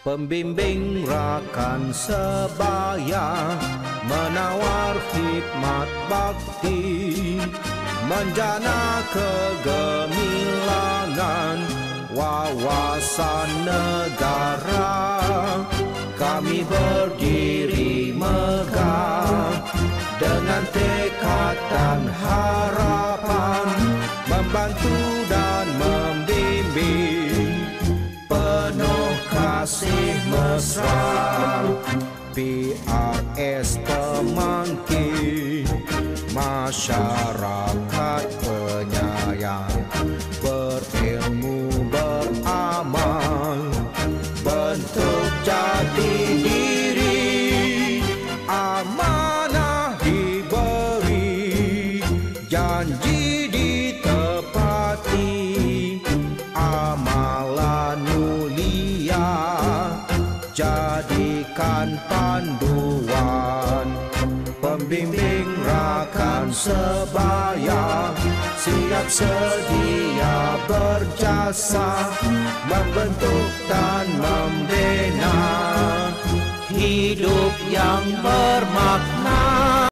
Pembimbing rakan sebaya, menawar hikmat bakti, menjana kegemilangan wawasan negara. Kami berdiri megah dengan tekad dan harapan, membantu dan membimbing penuh kasih mesra. PRS Pemangkin, masyarakat penyayang, berilmu beramal, bentuk jati diri, amanah diberi, janji ditepati, amalan mulia jadikan panduan. Pembimbing rakan sebaya, siap sedia berjasa, membentuk dan membina hidup yang bermakna.